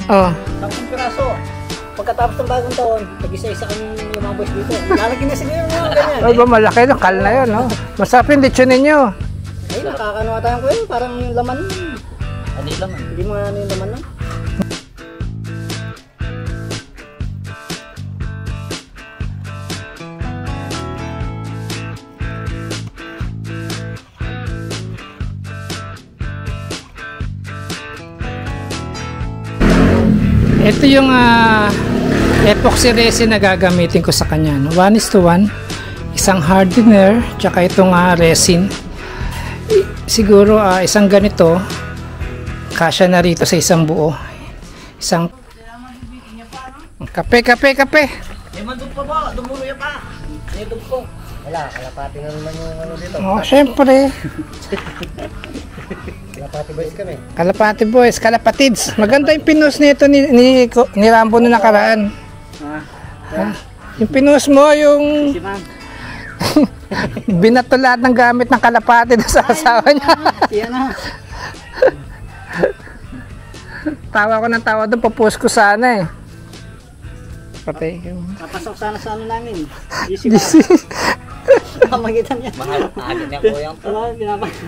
Oh. 10 piraso. Pagkatapos ng bagong taon, tag-isa-isa kang lumabas dito. Lalagyan na siguro yung mga ganyan. Ay ba, malaki no? Kal na yun, no? Masarap yung lechon ninyo. Ay, nakakanuha tayo ko yun. Parang yung laman yun. Ano yung laman? Hindi mo ano yung laman nun. Ito yung epoxy resin na gagamitin ko sa kanya, no? 1:1, isang hardener tsaka itong resin. Siguro isang ganito kasya na rito sa isang buo. Isang kape. May mandog pa ba? Dumulo yan pa. May mandog po. Wala, kalapati na naman yung ano dito. Oh, syempre. Kalapati boys kami. Kalapati boys, kalapatids. Maganda yung pinost nito ni Rambo na nakaraan. Yung pinost mo, yung Si ma'am. binato lahat ng gamit ng kalapati sa asawa niya. Siya na. Tawa ko ng tawa doon, papost ko sana eh. Patay. Napasok sana sa ano namin. DC. Pamagitan niya. Mahal. Agad niya ko yung Wala, pinapasok.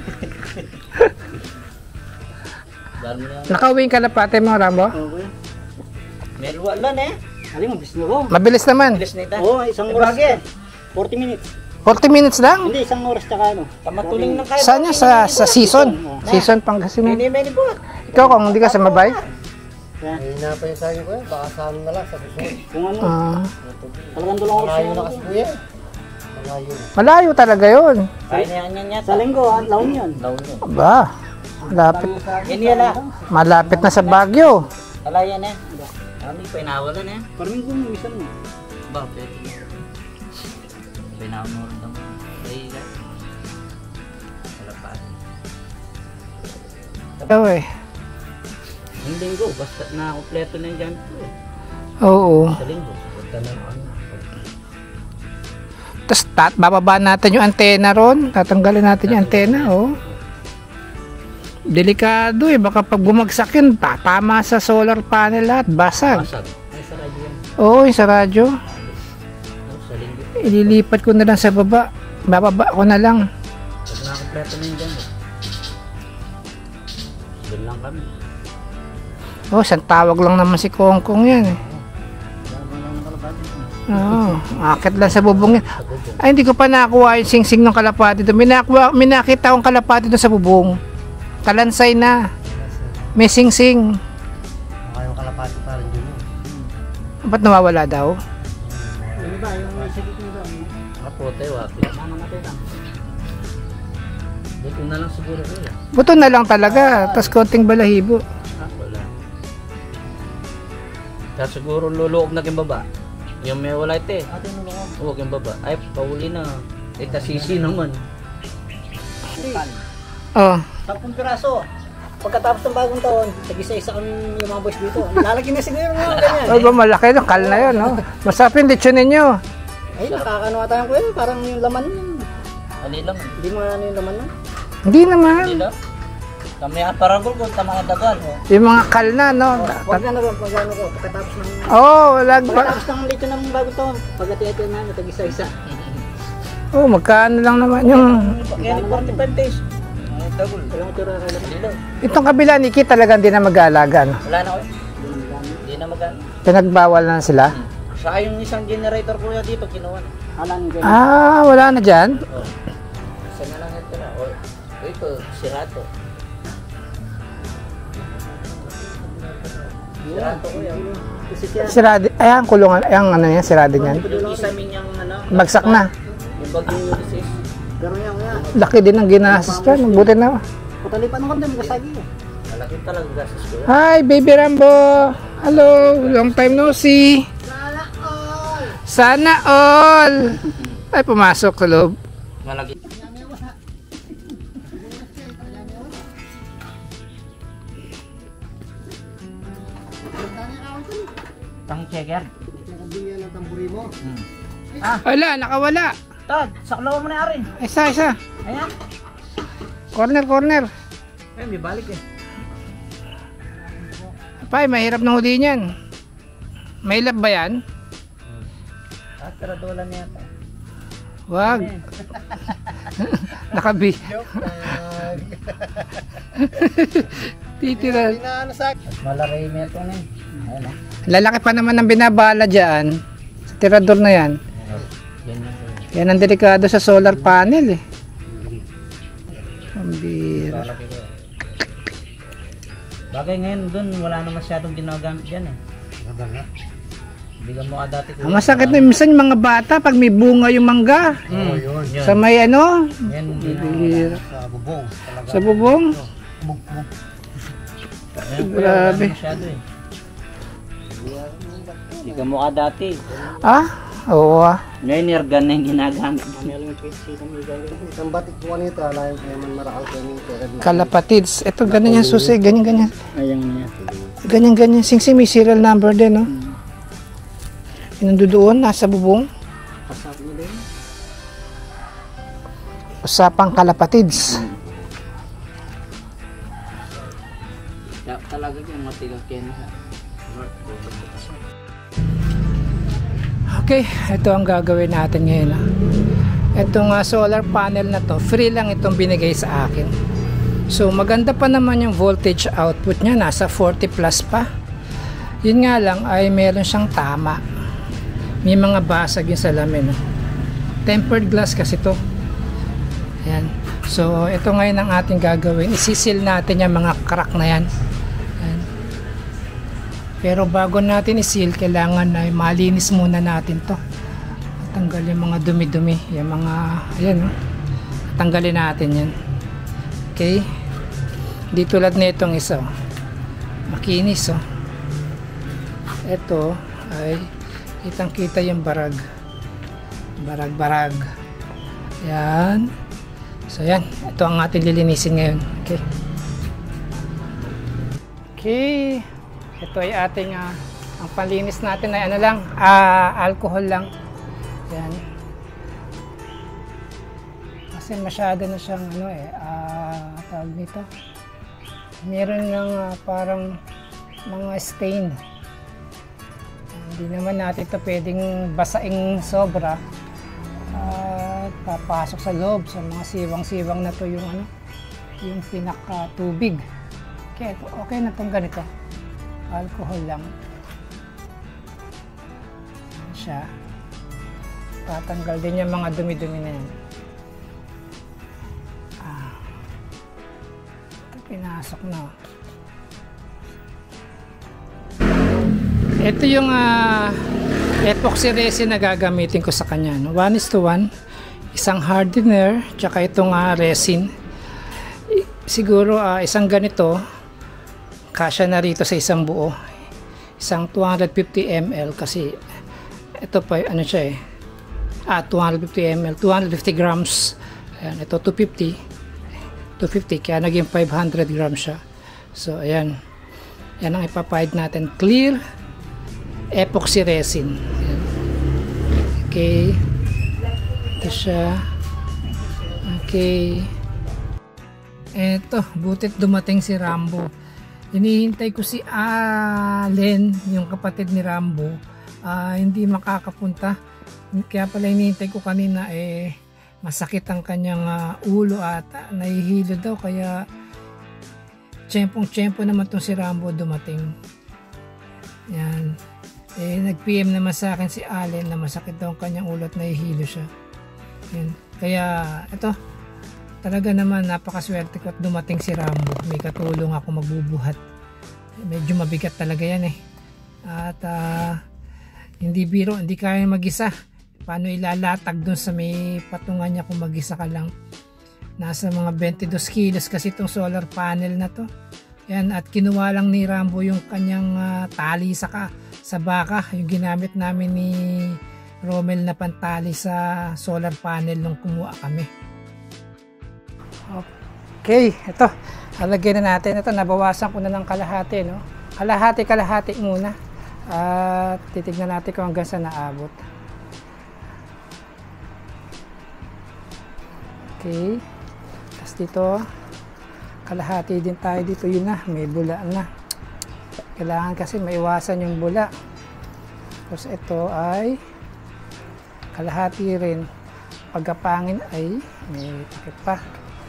dahil mo na. Nakauwi yung kalapati mo, Rambo? Okay. May luwa lang eh. Aling, mabilis na ko. Mabilis naman. Bilis na ito. Oo, isang oras. 40 minutes. 40 minutes lang. Hindi, isang oras tsaka ano. Tamatuling ng kaya. Saan yan? Sa season? Season Pangasinan. Hindi may po. Ikaw kung hindi ka sa Mabay? Kaya, Hinapay tayo ko yan, baka saan na lang sa susunod. kung ano, Ah, talagang dalawang oras Malayo na na kasi kuya. Malayo na. malayo talaga yun. Kaya na yan yata. Sa linggo, laon yun. Laon yun. Aba, malapit. Yan yan ah. Malapit na sa Baguio. Alayan eh. Kami pinawalan eh. Parang kung minsan mo. Ba, pwede. Pinawalan mo rin naman. Kaya wala pa. Ikaw eh. Yung linggo, basta na kompleto na yung dyan po eh. Oo. Sa linggo, punta na ano. Tapos bababa natin yung antena ron. Tatanggalin natin yung antena, oh. Delikado eh. Baka pag bumagsak yun, tatama sa solar panel lahat. Basag. Pasag. Ay, sa radyo yan. Oo, yung sa radyo. Sa linggo. Ililipat ko na lang sa baba. Bababa ko na lang. Pag na kompleto na yung dyan eh. Doon lang kami. Oh, isang tawag lang naman si Kongkong yan eh. Wala lang kalapati. Oo, akit lang sa bubong yan. Ay, hindi ko pa nakuha yung sing-sing ng kalapati doon. Minakita akong kalapati doon sa bubong. Talansay na. May sing-sing. Baka yung kalapati pa rin yun. Ba't nawawala daw? Ano ba, yung sa gitna doon? Kapote, wapi. Mamamatay lang. Buto na lang siguro ko eh. Buto na lang talaga. Tapos konting balahibo. Wala. Kaya siguro luluog na yung baba. Yung may wala ito eh. Ate, ano lang? Huwag yung baba. Ay, pauli na. Ito sisi naman. Oh, 10 piraso. Pagkatapos ng bagong taon, tag-isa-isa kang lumabas dito. Lalagyan na siguro yung mga ganyan. ay ba, malaki no? Kal na yun, no? Masarap yung lechon ninyo. Ay, nakakanuha tayo ko yun. Parang yung laman yun. Ano lang. Hindi mo ano yung laman nun. Hindi naman. Hindi lang. Kami ang paragol ko, tamang dagal. Oh. Yung mga kal na, no? Pag ano ko, pagkatapos ng... Oh, wala pa. Pagkatapos ng lito ng bagong taon, pagkati-ati na, tag-isa-isa. Oh, magkano lang naman yung... Kaya ni 45 days. Ay, dagol. Kailangan ito rin Hindi lang. Itong kabila, Niki, talagang di na mag-aalaga, no? Wala na ko. Hindi na magana. Pinagbawal na sila. Saka yung isang generator ko dito, kinuha na. Alam ko. Ah, wala na dyan. Oh. Isa na lang ito na. Oh. Ito, sirato. Sirato ko yan. Kasi siya, Sirado, ayan, kulungan, ayan, ano yan, sirado niyan. Yung isa yung ano. Bagsak na. Yung bagyo Ulysses. pero yan. Laki din ang ginastos dyan. Buti na. Patalipan ng kanta, may kasagi eh. Malaki talaga gastos ko yan. Hi, baby Rambo. Hello, long time no see. Sana all. Ay, pumasok sa loob. Malaki. Tang checker. Nakabiyan ng tamburi mo. Wala, nakawala. Tad, saklaw mo na rin. Isa. Ayan. Corner. Ay, may balik eh. Pay, mahirap na huli niyan. May lab ba yan? Tiradola niya ito. Wag. Nakabi. Titira. Inaano sa akin. Malaray mo ito na eh. Ayun o. Lalaki pa naman ang binabala dyan. Sa tirador na yan. Yan yung Yan ang delikado sa solar panel eh. Pambira. lalaki ko. Bagay ngayon dun, wala na masyadong ginagamit dyan eh. Ganda nga. Hindi ka mukha dati. Ang masakit na minsan yung mga bata pag may bunga yung mangga. Oo, yun. Yun. Sa may ano? Yan, hindi na. Bira. Sa bubong. Talaga. Sa bubong? Bubong. Ngayon, Grabe. wala na masyado eh. Hindi ka mukha dati. Ah? Oo ah. Ngayon, airgun na yung ginagamit. Isang batik po kanita. Layo ko naman marakal ko yung pera. Kalapatids. Ito ganyan yan susi. Ganyan. Ayang niya. Ganyan. Sing may serial number din no? Yung doon, nasa bubong. Pasap mo din. Usapang kalapatids. Talaga yung matigang kena. Okay, ito ang gagawin natin ngayon. Itong solar panel na to, free lang itong binigay sa akin. So maganda pa naman yung voltage output niya, nasa 40 plus pa. Yun nga lang ay meron siyang tama. May mga basag yung salamin. Tempered glass kasi to. Ayan. So ito ngayon ang ating gagawin. Isisil natin yung mga crack na yan. Ayan. Pero bago natin isil, kailangan na malinis muna natin to. Tanggal yung mga dumi-dumi, yung mga ayan, no? Tanggalin natin yan. Okay? Di tulad na itong isa. Makinis, oh. Ito ay kitang-kita yung barag. Barag. Yan. So yan, ito ang ating lilinisin ngayon. Okay. Okay. Ito ay ating ang panlinis natin ay ano lang, alcohol lang. Yan. Kasi masyado na siyang ano tawag nito. Meron ng parang mga stain. Hindi naman natin ito pwedeng basaing sobra. Papasok sa loob sa mga siwang-siwang na to yung ano, yung pinaka tubig. Okay na tong ganito. Alcohol lang. Yan siya. Tatanggal din yung mga dumi-dumi na yan. Ito pinasok na. Ito yung epoxy resin na gagamitin ko sa kanya. 1:1. Isang hardener, tsaka itong resin. Siguro isang ganito, kasya na rito sa isang buo. Isang 250 ml kasi ito pa ano siya 250 ml, 250 grams. Ayan, ito 250 kaya naging 500 grams siya. So ayan, yan ang ipapahid natin, clear epoxy resin. Ayan. Okay, ito siya. Okay, eto, butit dumating si Rambo. Hinihintay ko si Allen, yung kapatid ni Rambo. Hindi makakapunta. Kaya pala hinihintay ko kanina masakit ang kanyang ulo at nahihilo daw. Kaya tiyempong-tiyempo naman itong si Rambo dumating. Yan. Nag-PM naman sa akin si Allen na masakit daw ang kanyang ulo at nahihilo siya. Yan. Kaya ito, talaga naman napakaswerte ko at dumating si Rambo. May katulong ako magbubuhat. Medyo mabigat talaga yan At hindi biro, hindi kaya mag-isa. Paano ilalatag dun sa may patungan niya kung mag-isa ka lang. Nasa mga 22 kilos kasi itong solar panel na to. Yan, at kinuha lang ni Rambo yung kanyang tali sa baka. Yung ginamit namin ni Romel na pantali sa solar panel nung kumuha kami. Okay, ito. Halagyan na natin. Ito, nabawasan ko na ng kalahati, no? Kalahati muna. At titignan natin kung hanggang saan naabot. Okay. Tapos dito, kalahati din tayo dito. Yun na, may bulaan na. Kailangan kasi maiwasan yung bula. Tapos ito ay kalahati rin. Pagkapangin ay may takip pa.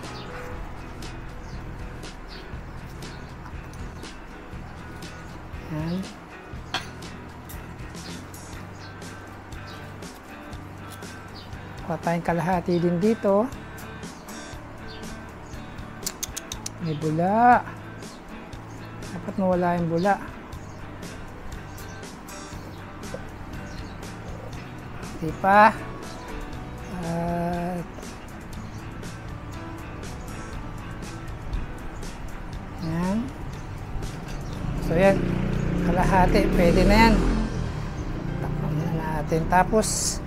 Yan. Kuha tayong kalahati din dito. May bula. Dapat mawala yung bula. Di pa. Yan. So yan. Kalahati. Pwede na yan. Takpan na natin. Tapos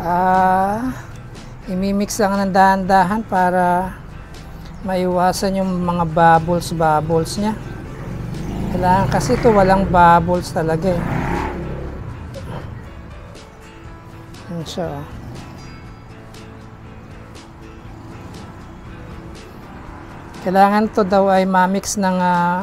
imimix lang ng dahan-dahan para maiwasan yung mga bubbles niya. Kailangan kasi ito walang bubbles talaga eh. Yan siya oh. Kailangan to daw ay ma-mix ng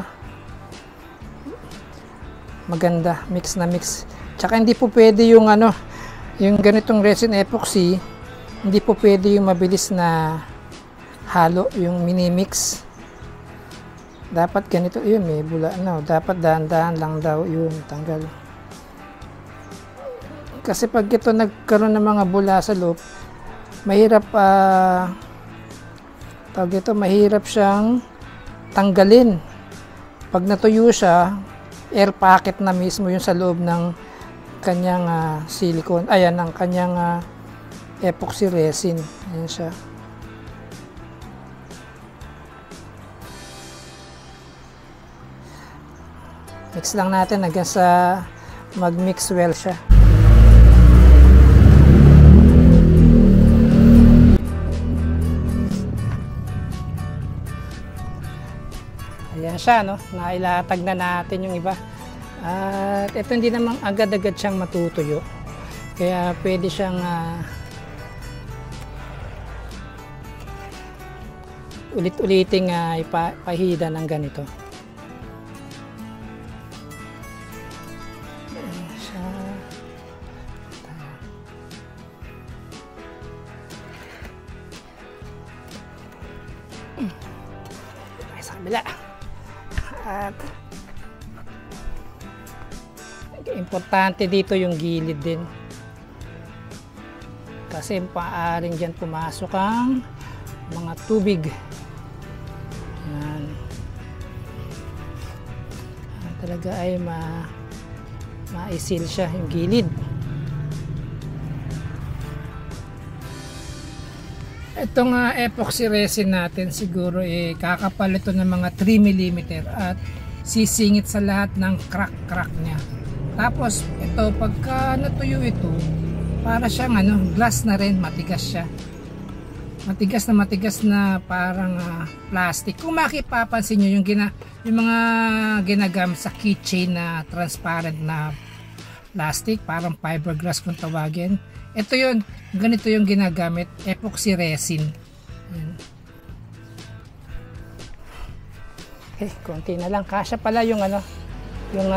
maganda, mix na mix. Tsaka hindi po pwede yung yung ganitong resin epoxy, hindi po pwede yung mabilis na halo, yung mini-mix. Dapat ganito, yun may bula dapat dahan-dahan lang daw yun, tanggal. Kasi pag ito nagkaroon ng mga bula sa loob, mahirap mahirap siyang tanggalin. Pag natuyo siya, air pocket na mismo yung sa loob ng kanyang silicone, ayan, ng kanyang epoxy resin. Ayan siya. Mix lang natin hanggang sa mag-mix well siya. Ayan siya, no? Nailatag na natin yung iba. At ito hindi namang agad-agad siyang matutuyo. Kaya pwede siyang ulit-uliting ipahida ng ganito. Ayan siya. Ay, sa kabila. At importante dito yung gilid din. Kasi paaring dyan pumasok ang mga tubig. Yan. Talaga ay ma-seal siya yung gilid. Itong epoxy resin natin siguro kakapal ito ng mga 3 mm at sisingit sa lahat ng crack niya. Tapos ito pagka natuyo ito, para siyang glass na rin, matigas siya. Matigas na parang plastic. Kung makipapansin niyo yung mga ginagamit sa keychain na transparent na plastic, parang fiberglass kung tawagin. Ito yun, ganito yung ginagamit, epoxy resin. Ayan. Okay, konti na lang. Kasya pala yung yung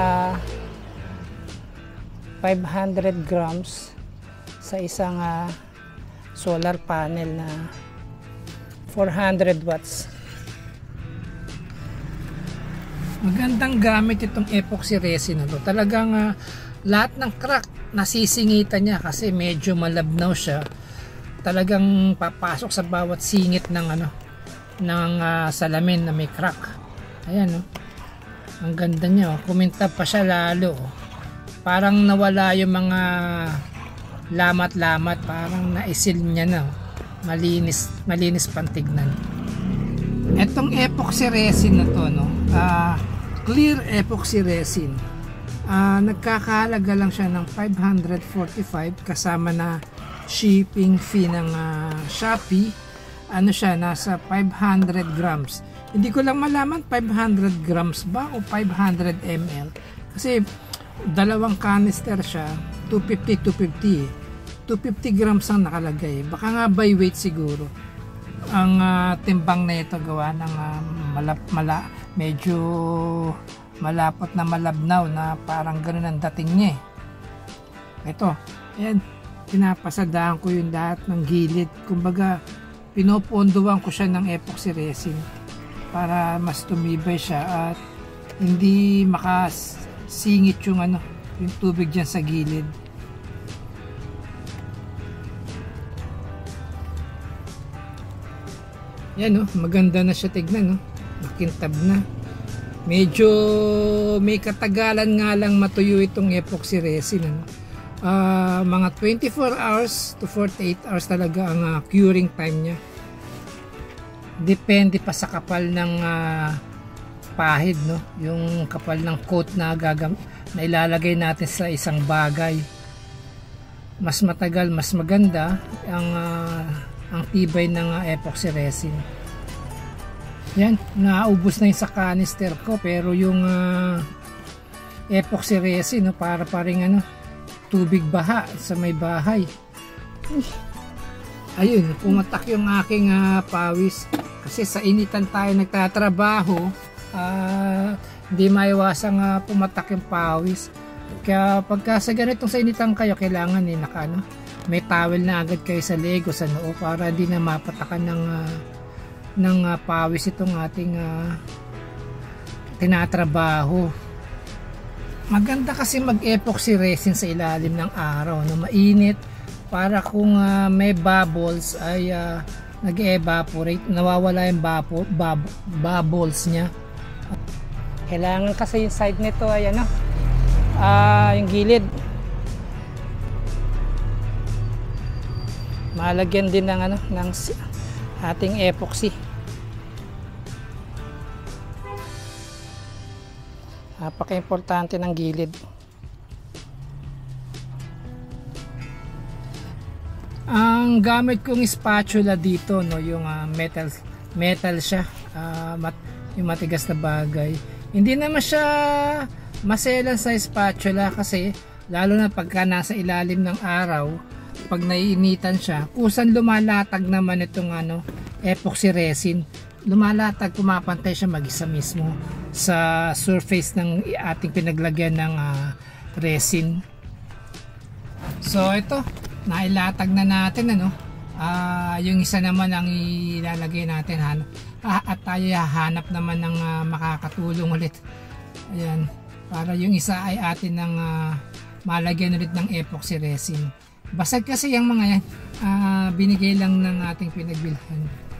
500 grams sa isang solar panel na 400 watts. Magandang gamit itong epoxy resin na to. Talagang lahat ng crack nasisingitan niya kasi medyo malabnaw siya. Talagang papasok sa bawat singit ng ng salamin na may crack. Ayan ang ganda niya kumintab pa siya lalo parang nawala yung mga lamat-lamat, parang naisil niya na malinis pang tignan. Etong epoxy resin na to clear epoxy resin, nagkakahalaga lang siya ng 545 kasama na shipping fee ng Shopee. Siya, nasa 500 grams. Hindi ko lang malaman 500 grams ba o 500 ml. Kasi dalawang canister siya, 250 grams ang nakalagay. Baka nga by weight siguro. Ang timbang na ito gawa ng medyo malapot na malabnaw na parang ganun ang dating niya eh. Ito, ayan, pinapasadahan ko yung lahat ng gilid. Kumbaga, pinopondohan ko siya ng epoxy resin para mas tumibay siya at hindi makasingit yung yung tubig dyan sa gilid. Yan maganda na siya tignan makintab na. Medyo may katagalan nga lang matuyo itong epoxy resin mga 24 hours to 48 hours talaga ang curing time niya. Depende pa sa kapal ng pahid yung kapal ng coat na ilalagay natin sa isang bagay. Mas matagal, mas maganda ang tibay ng epoxy resin. Yan, naubos na yung sa canister ko, pero yung epoxy resin para paring tubig baha sa may bahay. Ayun, pumatak yung aking pawis kasi sa initan tayo nagtatrabaho, hindi maiwasang pumatak yung pawis. Kaya pagka sa ganitong sa initan kayo, kailangan may towel na agad kayo sa leg o sa noo para di na mapatakan ng pawis itong ating tinatrabaho. Maganda kasi mag-epoxy resin sa ilalim ng araw mainit para kung may bubbles ay nag-evaporate, nawawala yung bubbles niya. Kailangan kasi yung side nito ay yung gilid malagyan din ng ng ating epoxy. Napaka-importante ng gilid. Ang gamit kong spatula dito yung metal siya, yung matigas na bagay. Hindi naman siya maselan sa spatula kasi lalo na pagka nasa ilalim ng araw, pag naiinitan siya, kusang lumalatag naman itong epoxy resin. Lumalatag, pumapantay siya mag-isa mismo sa surface ng ating pinaglagyan ng resin. So ito, nailatag na natin yung isa naman ang ilalagay natin at tayo hahanap naman ng makakatulong ulit. Ayan, para yung isa ay atin ng malagyan ulit ng epoxy resin. Basag kasi yung mga yan, binigay lang ng ating pinagbilhan.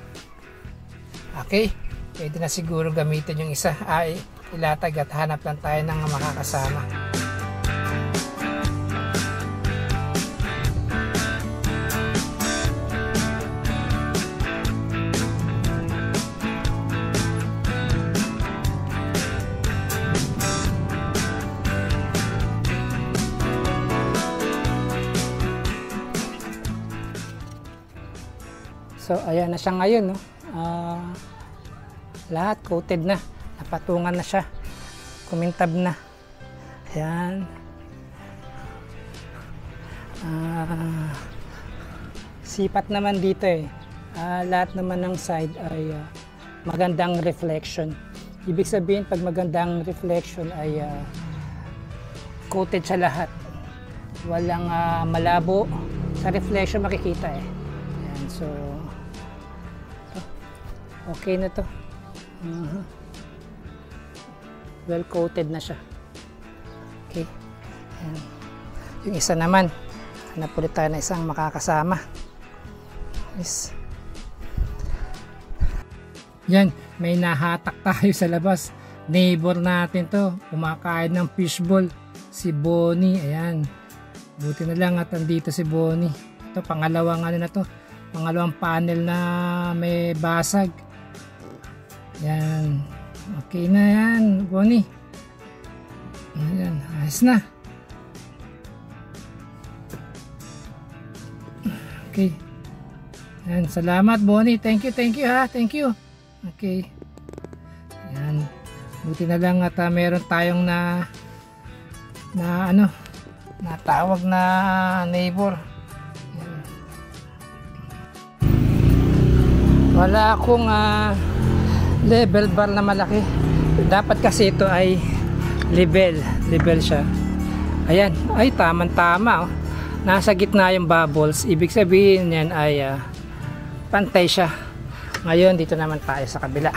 Okay, pwede na siguro gamitin yung isa ay ilatag at hanap lang tayo ng makakasama. So ayan na siya ngayon lahat coated na, napatungan na siya, kumintab na. Ayan, sipat naman dito lahat naman ng side ay magandang reflection. Ibig sabihin pag magandang reflection ay coated siya lahat, walang malabo sa reflection makikita Ayan, so okay na to. Well coated na siya. Okay. Ayan. Yung isa naman, hanap ulit tayo na isang makakasama. Yes. Yan, may nahatak tayo sa labas. Neighbor natin to, kumakain ng fishball, si Bonnie. Ayan, buti na lang at andito si Bonnie. Ito pangalawang na to, pangalawang panel na may basag. Yan, okay na yan Bonnie. Ayan, ayos na. Okay. Yan, salamat Bonnie, thank you ha, thank you. Okay. Yan, buti na lang at meron tayong natawag na neighbor. Yan. Wala akong level bar na malaki. Dapat kasi ito ay level siya. Ayan, ay tamang-tama oh. Nasa gitna yung bubbles, ibig sabihin yan ay pantay siya. Ngayon dito naman tayo sa kabila.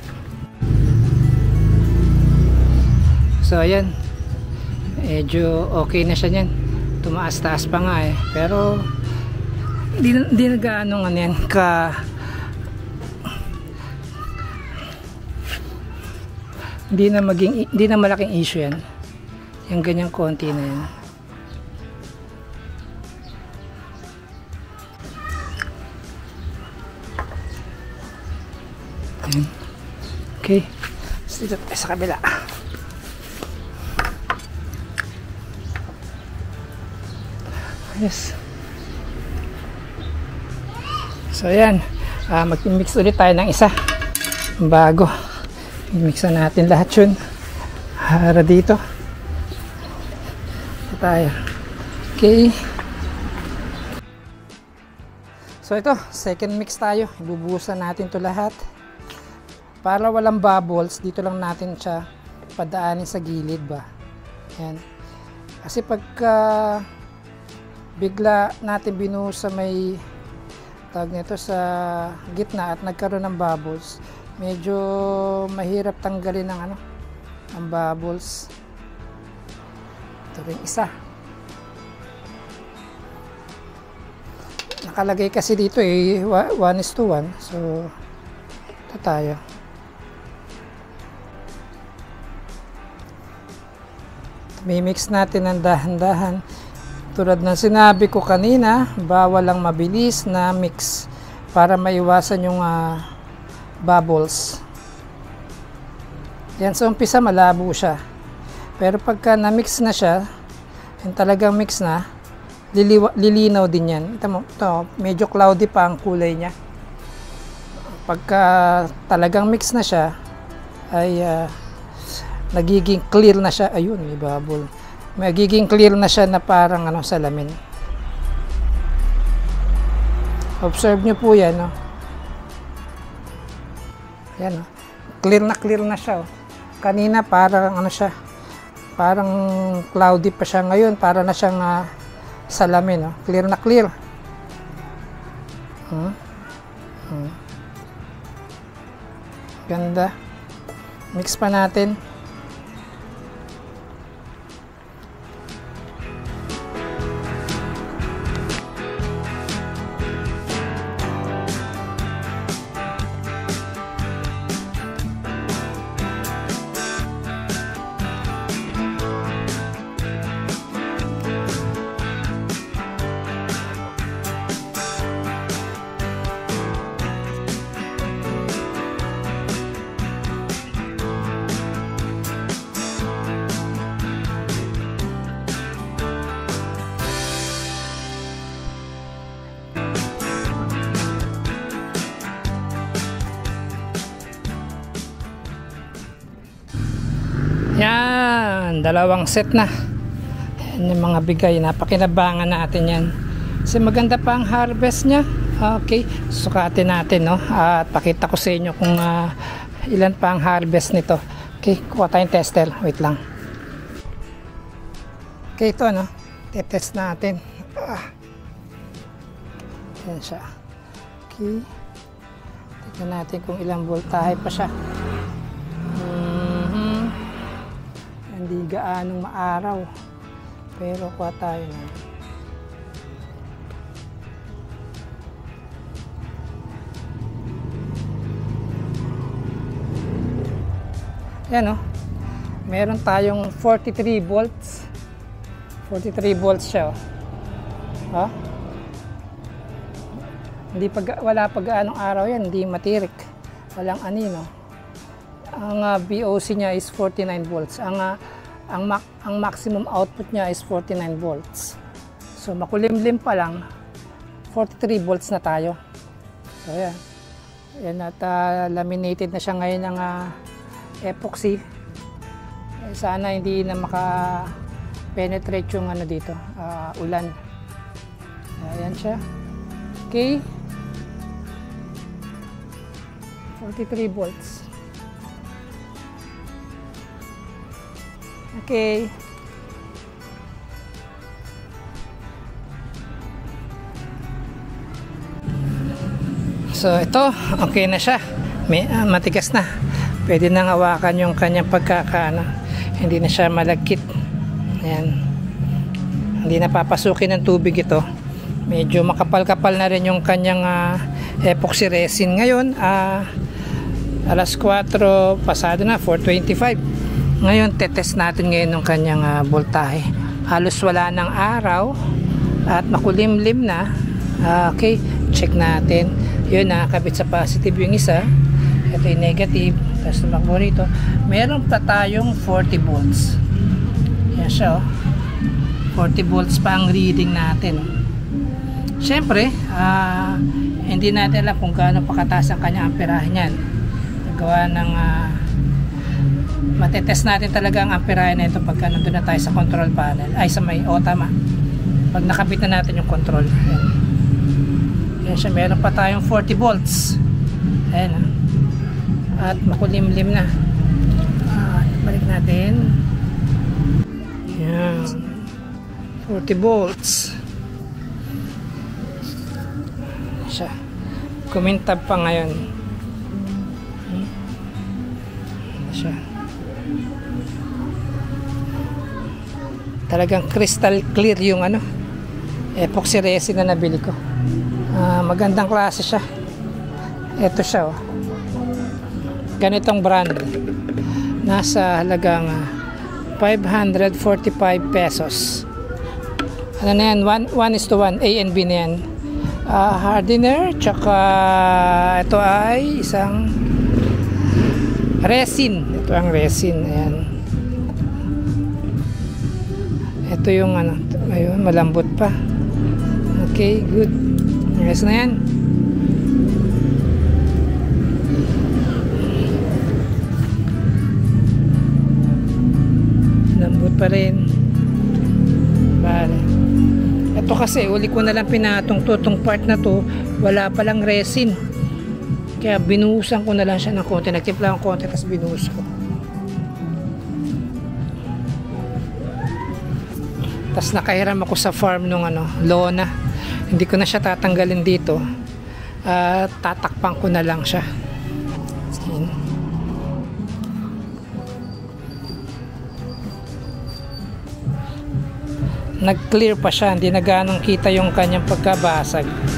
So ayan, medyo okay na siya niyan. Tumaas-taas pa nga eh, pero hindi na gaano nga yan hindi na malaking issue yan. Yung ganyang konti na yan. Ayan. Okay, dito tayo sa kabila. Yes. So ayan, mag-mix ulit tayo ng isa bago. I-mixan natin lahat yun para dito. Ito tayo. Okay. So ito, second mix tayo. Ibubuhusan natin to lahat. Para walang bubbles, dito lang natin siya padaanin sa gilid ba. Ayan. Kasi pagka bigla natin binuhos sa may tawag nito sa gitna at nagkaroon ng bubbles, medyo mahirap tanggalin ng ang bubbles. Ito rin isa. Nakalagay kasi dito 1:1, so ito tayo. Mimix natin ng dahan-dahan. Tulad ng sinabi ko kanina, bawal lang mabilis na mix para maiwasan yung bubbles. Yan, sa umpisa malabo siya. Pero pagka na-mix na siya, yung talagang mix na, lilinaw din yan. Ito, medyo cloudy pa ang kulay niya. Pagka talagang mix na siya, ay nagiging clear na siya. Ayun, may bubble. Magiging clear na siya na parang salamin. Observe nyo po yan, no? Yan, no? Clear na siya, oh. Kanina parang siya, parang cloudy pa siya. Ngayon para na siyang salamin, no? Clear na clear. Ganda. Mix pa natin. Yan, dalawang set na. Yan yung mga bigay, napakinabangan natin yan. Kasi maganda pa ang harvest nya. Okay, sukatin natin, no? At pakita ko sa inyo kung ilan pa ang harvest nito. Okay, kuha tayong tester. Wait lang. Okay, ito, no? Tetest natin. Yan siya. Okay. Tignan natin kung ilang voltahe pa siya. Hindi gaanong maaraw, pero kuha tayo na. Yan, oh. Meron tayong 43 volts. 43 volts siya, oh. Hindi wala pa gaanong araw yan, hindi matirik. Walang anino. Ang VOC niya is 49 volts. Ang maximum output niya is 49 volts. So makulimlim pa lang, 43 volts na tayo. So yan. Yan at laminated na siya ngayon ng epoxy. Sana hindi na maka-penetrate yung dito, ulan. Ayan siya. Okay. 43 volts. Okay. So ito, okay na siya. Matigas na. Pwede nang hawakan yung kanyang pagkakaano. Hindi na siya malagkit. Ayan. Hindi na papasukin ng tubig ito. Medyo makapal-kapal na rin yung kanyang epoxy resin. Ngayon, alas 4, pasado na, 4:25. Ngayon, tetest natin ngayon yung kanyang voltahe. Halos wala ng araw at makulimlim na. Okay, check natin. Yun, nakakabit sa positive yung isa. Ito yung negative. Tapos tumakbo rito. Meron pa tayong 40 volts. Yan siya, oh. 40 volts pa ang reading natin. Siyempre, hindi natin alam kung gaano pakataas ang kanyang amperahe niyan. Gawa ng matetest natin talaga ang amperahe na ito pagka nandun na tayo sa control panel. Ay, sa may, tama. Pag nakabit na natin yung control. Ayan. Yan siya, meron pa tayong 40 volts. Ayan, at makulimlim na. Balik natin. Yan. 40 volts. Siya. Kumintab pa ngayon. Siya. Talagang crystal clear yung epoxy resin na nabili ko. Magandang klase siya. Ito siya, oh. Ganitong brand. Nasa halagang 545 pesos. Ano na yan? 1:1. A and B na yan. Hardener. Tsaka ito ay isang resin. Ito ang resin. Ayan. Ito yung ayun, malambot pa. Okay, good. Ayos na yan. Lambot pa rin. Bale. Ito kasi, uli ko na lang pinatong itong part na to, wala palang resin. Kaya binuhusan ko na lang siya ng konti. Nagtimpla ng konti, tapos binuhus ko. Tapos nakahiram ako sa farm nung lona. Hindi ko na siya tatanggalin dito. Tatakpan ko na lang siya. Nag-clear pa siya, hindi na ganong kita yung kanyang pagkabasag.